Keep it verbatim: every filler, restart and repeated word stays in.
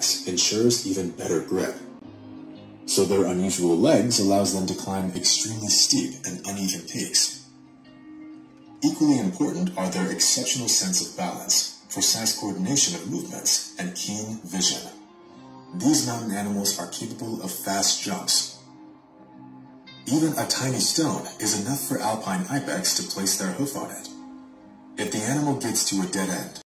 ibex ensures even better grip. So their unusual legs allows them to climb extremely steep and uneven peaks. Equally important are their exceptional sense of balance, precise coordination of movements, and keen vision. These mountain animals are capable of fast jumps. Even a tiny stone is enough for alpine ibex to place their hoof on it. If the animal gets to a dead end,